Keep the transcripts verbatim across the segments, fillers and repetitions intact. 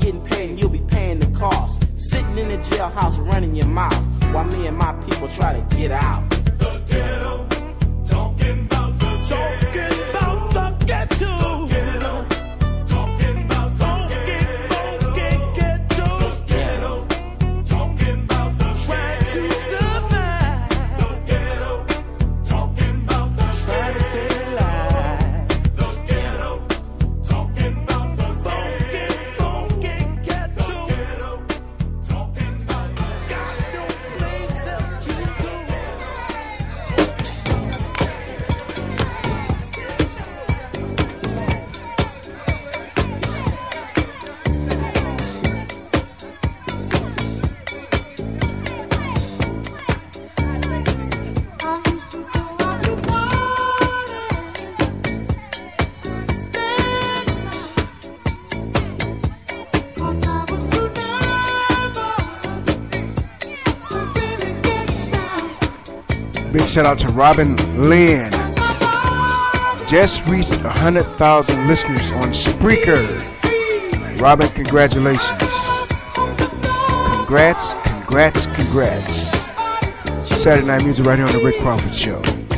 getting paid and you'll be paying the cost. Sitting in the jailhouse running your mouth while me and my people try to get out. The ghetto, talking about the ghetto. Talking about the ghetto. The ghetto, talking about the ghetto. The ghetto, talking about the trying to survive. The ghetto, talking about the trying to stay alive. The ghetto, talking about the funky, funky ghetto. The ghetto, talking about the got no place else to go. Big shout out to Robin Lynn. Just reached one hundred thousand listeners on Spreaker. Robin, congratulations. Congrats, congrats, congrats. Saturday Night Music right here on the Rick Crawford Show.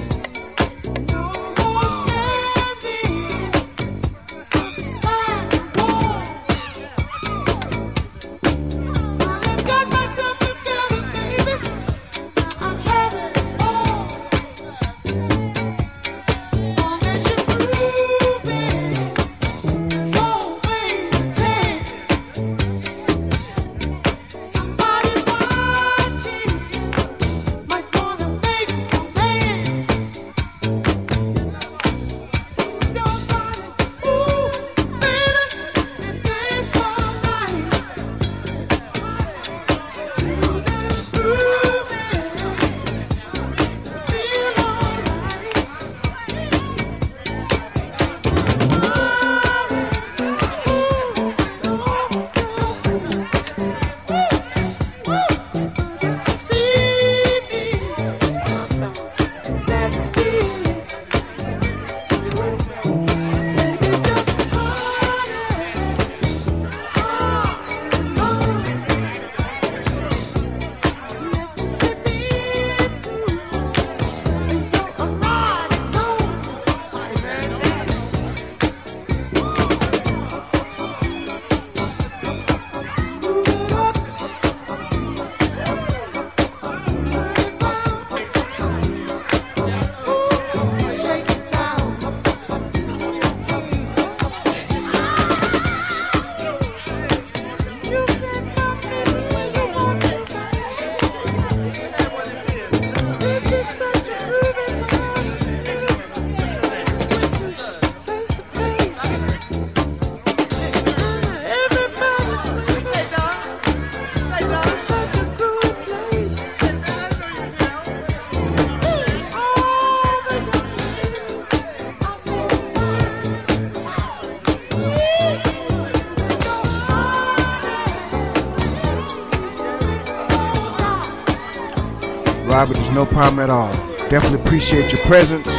Robert, there's no problem at all. Definitely appreciate your presence.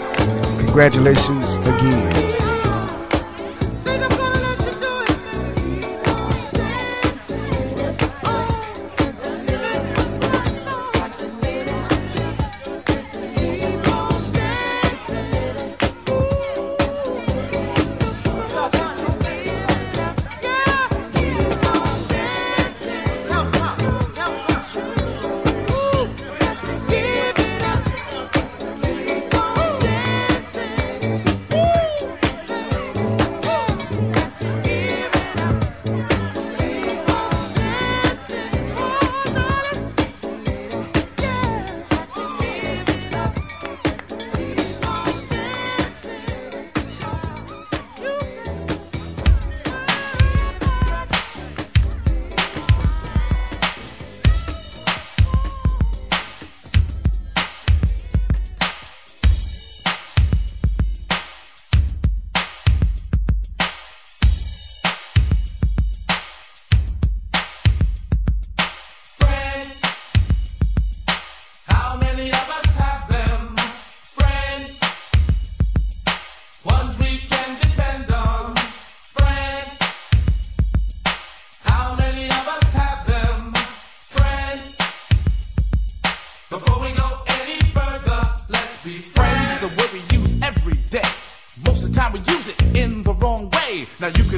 Congratulations again.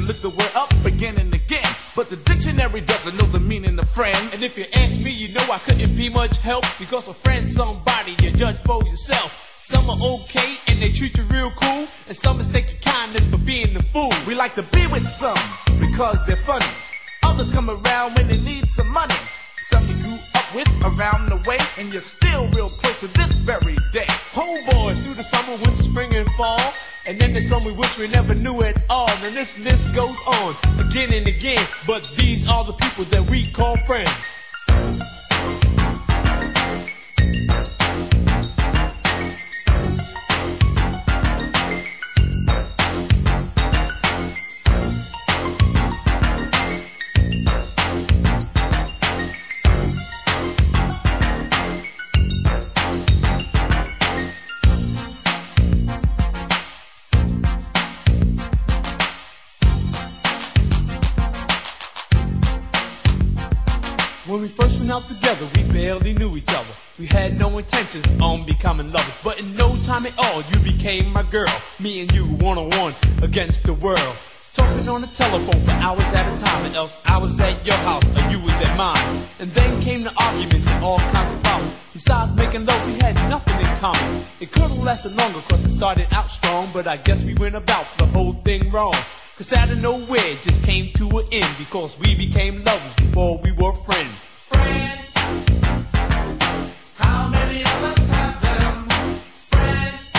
look the word up again and again, but the dictionary doesn't know the meaning of friends. And if you ask me, you know I couldn't be much help, because a friend's somebody you judge for yourself. Some are okay and they treat you real cool, and some mistake your kindness for being the fool. We like to be with some because they're funny. Others come around when they need some money. Some you grew up with around the way, and you're still real close to this very day. Homeboys through the summer, winter, spring, and fall, and then there's some we wish we never knew at all. And this list goes on again and again, but these are the people that we call friends. When we first went out together, we barely knew each other. We had no intentions on becoming lovers, but in no time at all, you became my girl. Me and you one-on-one against the world, talking on the telephone for hours at a time, and else I was at your house or you was at mine. And then came the arguments and all kinds of problems. Besides making love, we had nothing in common. It could have lasted longer cause it started out strong, but I guess we went about the whole thing wrong. Cause out of nowhere it just came to an end, because we became lovers before we were friends. Friends, how many of us have them? Friends,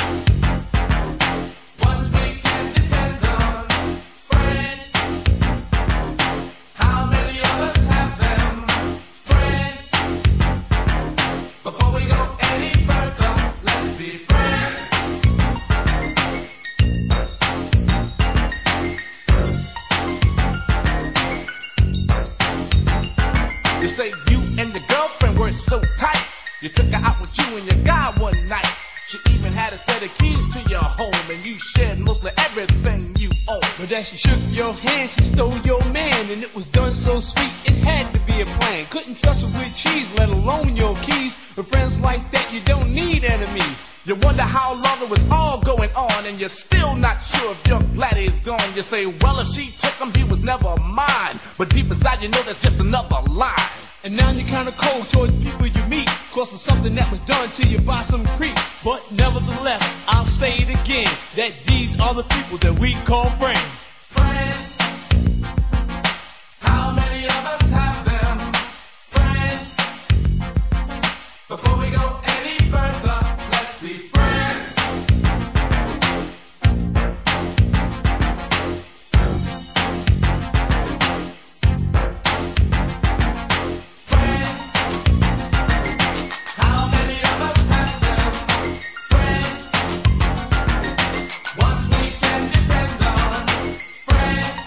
ones we can depend on. Friends, how many of us have them? Friends, before we go any further, let's be friends. You say you and the girlfriend were so tight, you took her out with you and your guy one night. She even had a set of keys to your home, and you shared mostly everything you own. But as she shook your hand, she stole your man, and it was done so sweet, it had to be a plan. Couldn't trust her with cheese, let alone your keys. With friends like that, you don't need enemies. You wonder how long it was all going on, and you're still not sure if your glad he's gone. You say, well, if she took him, he was never mine. But deep inside, you know that's just another lie. And now you're kinda cold towards people you meet, cause of something that was done to you by some creep. But nevertheless, I'll say it again, that these are the people that we call friends. Friends, how many of us have them? Friends, before we go any further, let's be friends. Friends, how many of us have them? Friends, ones we can depend on. Friends,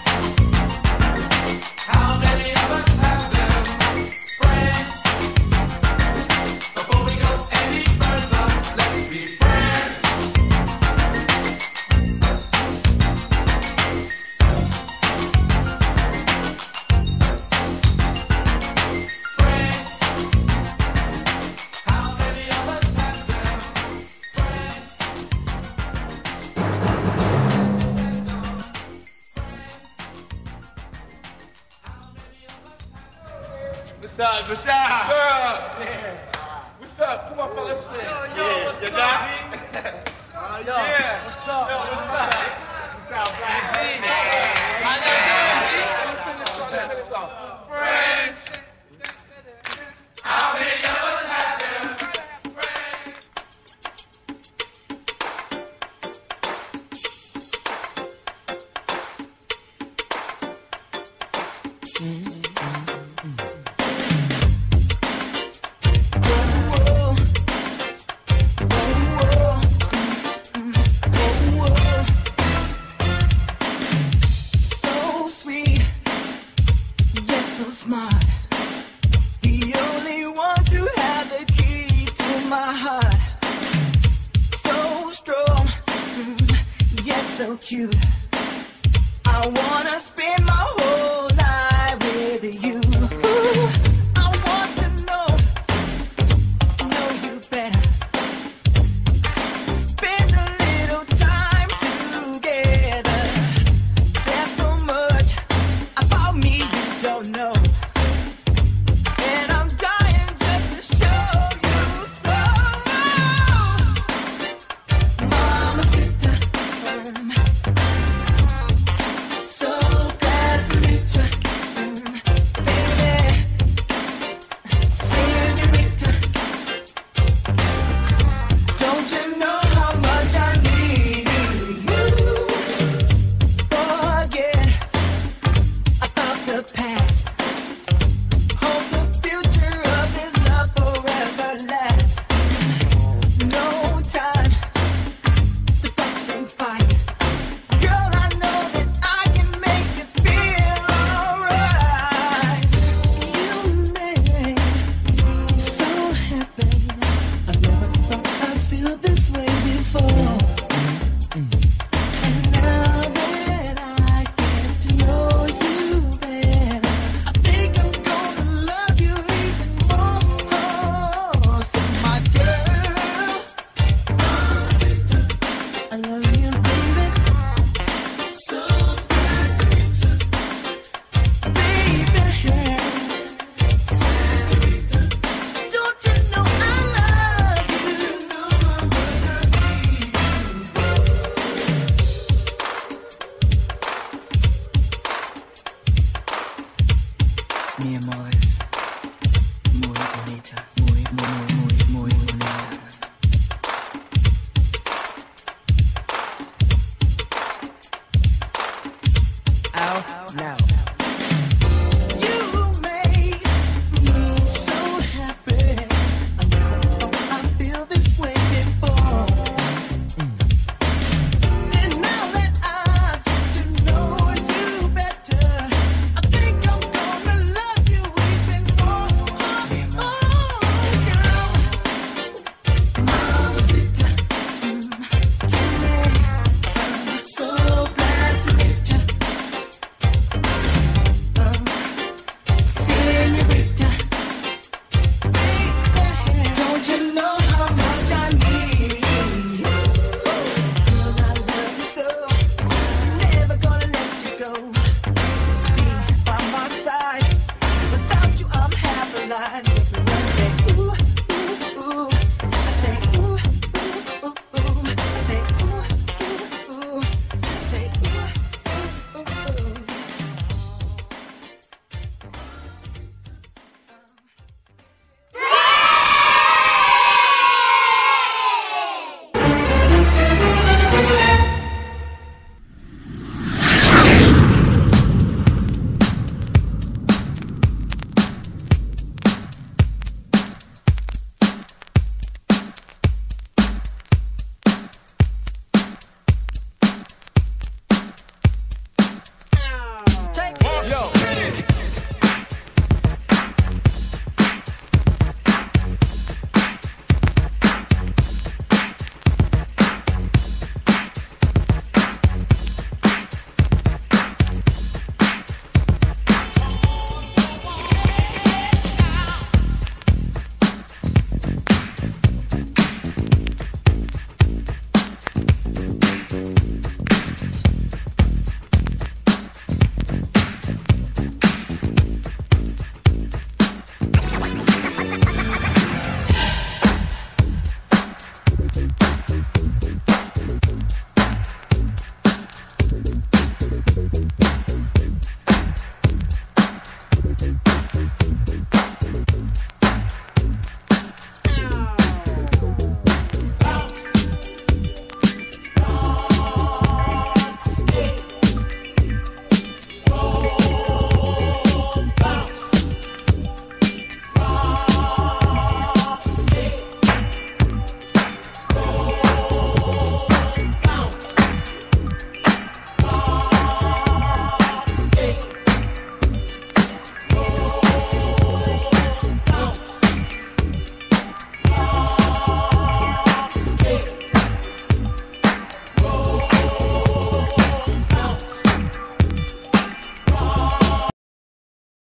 how many of us have them? Friends, before we go any further, let's be friends. Friends, how many of us have them? Friends. What's up, what's up? What's up? What's up? Come on, fellas. Yo, yo, what's up, B? Uh, yo, yeah. What's up? Yo, what's up? What's up, Black B? How you doing, B? Let's sing this song, let's sing this song. Friends, how many of us have them? Friends. So sweet, yet so smart. The only one to have the key to my heart. So strong, mm, yet so cute. I wanna spend my whole life with you. Ooh, I want to know, know you better. Spend a little time together. There's so much the past. Hope the future of this love forever lasts. No time to fuss and fight. Girl, I know that I can make you feel alright. You make me so happy. I never thought I'd feel this way before. And now that I get to know you better, I think I'm gonna love you even more. So my girl, I love you, baby. So baby, don't you know I love you? Mi amor es muy bonita, muy, muy, muy